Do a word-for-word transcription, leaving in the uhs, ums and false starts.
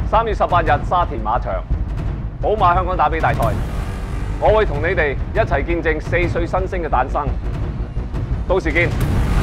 三月十八日沙田馬場寶馬香港打比大賽，我會同你哋一齊見證四歲新星嘅誕生。到時見。